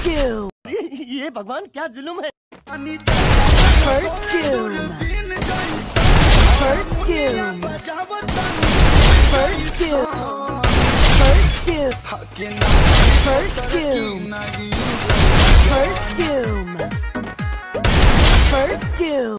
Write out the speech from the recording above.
doom. ये भगवान क्या जुल्म है। First doom. First doom. First doom. First doom. First doom. First doom. First doom.